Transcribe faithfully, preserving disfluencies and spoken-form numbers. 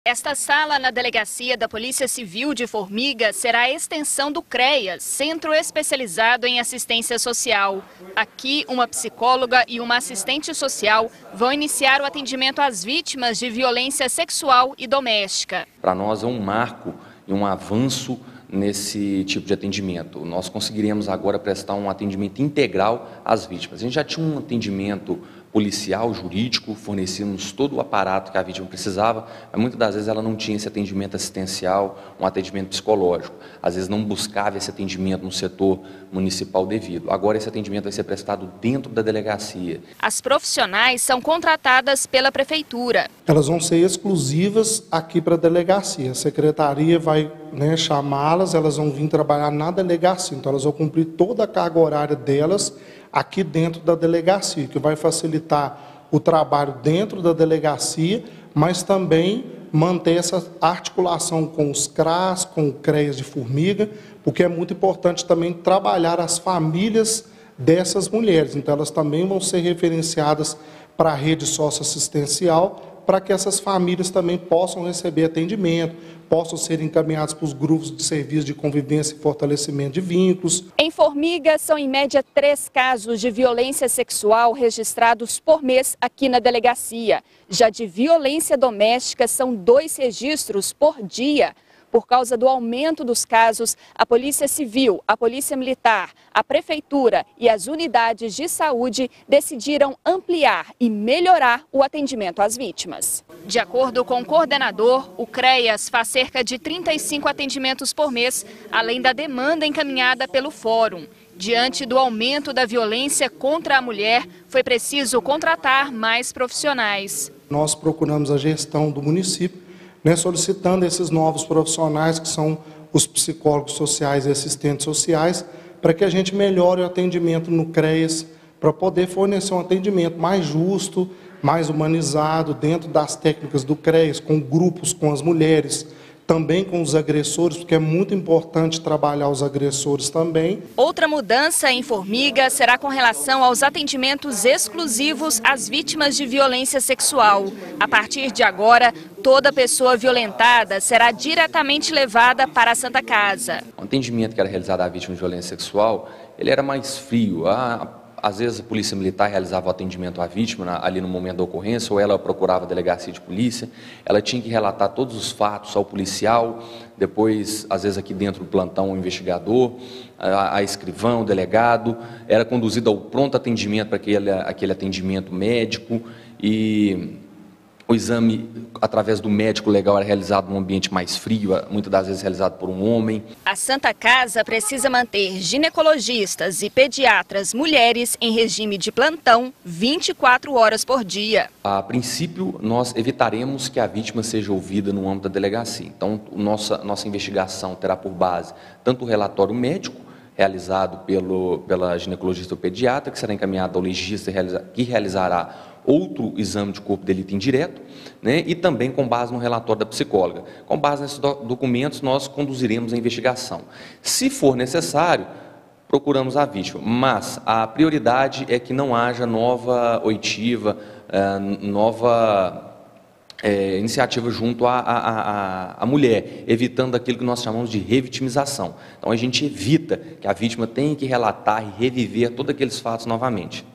Esta sala na Delegacia da Polícia Civil de Formiga será a extensão do CREAS, Centro Especializado em Assistência Social. Aqui, uma psicóloga e uma assistente social vão iniciar o atendimento às vítimas de violência sexual e doméstica. Para nós é um marco e um avanço nesse tipo de atendimento. Nós conseguiremos agora prestar um atendimento integral às vítimas. A gente já tinha um atendimento policial, jurídico, fornecemos todo o aparato que a vítima precisava, mas muitas das vezes ela não tinha esse atendimento assistencial, um atendimento psicológico. Às vezes não buscava esse atendimento no setor municipal devido. Agora esse atendimento vai ser prestado dentro da delegacia. As profissionais são contratadas pela Prefeitura. Elas vão ser exclusivas aqui para a delegacia. A secretaria vai né, chamá-las, elas vão vir trabalhar na delegacia. Então elas vão cumprir toda a carga horária delas aqui dentro da delegacia, que vai facilitar o trabalho dentro da delegacia, mas também manter essa articulação com os CRAS, com o CREAS de Formiga, porque é muito importante também trabalhar as famílias dessas mulheres. Então, elas também vão ser referenciadas para a rede socioassistencial, para que essas famílias também possam receber atendimento, possam ser encaminhadas para os grupos de serviço de convivência e fortalecimento de vínculos. Em Formiga, são em média três casos de violência sexual registrados por mês aqui na delegacia. Já de violência doméstica, são dois registros por dia. Por causa do aumento dos casos, a Polícia Civil, a Polícia Militar, a Prefeitura e as unidades de saúde decidiram ampliar e melhorar o atendimento às vítimas. De acordo com o coordenador, o CREAS faz cerca de trinta e cinco atendimentos por mês, além da demanda encaminhada pelo Fórum. Diante do aumento da violência contra a mulher, foi preciso contratar mais profissionais. Nós procuramos a gestão do município, Né, solicitando esses novos profissionais, que são os psicólogos sociais e assistentes sociais, para que a gente melhore o atendimento no CREAS, para poder fornecer um atendimento mais justo, mais humanizado, dentro das técnicas do CREAS, com grupos, com as mulheres, também com os agressores, porque é muito importante trabalhar os agressores também. Outra mudança em Formiga será com relação aos atendimentos exclusivos às vítimas de violência sexual. A partir de agora, toda pessoa violentada será diretamente levada para a Santa Casa. O atendimento que era realizado à vítima de violência sexual, ele era mais frio. A Às vezes a polícia militar realizava o atendimento à vítima na, ali no momento da ocorrência, ou ela procurava a delegacia de polícia, ela tinha que relatar todos os fatos ao policial, depois, às vezes aqui dentro do plantão, o investigador, a, a escrivão, o delegado, era conduzido ao pronto atendimento para aquele, aquele atendimento médico e o exame, através do médico legal, era realizado num ambiente mais frio, muitas das vezes realizado por um homem. A Santa Casa precisa manter ginecologistas e pediatras mulheres em regime de plantão vinte e quatro horas por dia. A princípio, nós evitaremos que a vítima seja ouvida no âmbito da delegacia. Então, nossa, nossa investigação terá por base tanto o relatório médico, realizado pelo, pela ginecologista ou pediatra, que será encaminhado ao legista que realizará outro exame de corpo de delito indireto, né, e também com base no relatório da psicóloga. Com base nesses do documentos, nós conduziremos a investigação. Se for necessário, procuramos a vítima, mas a prioridade é que não haja nova oitiva, eh, nova É, iniciativa junto à, à, à, à mulher, evitando aquilo que nós chamamos de revitimização. Então, a gente evita que a vítima tenha que relatar e reviver todos aqueles fatos novamente.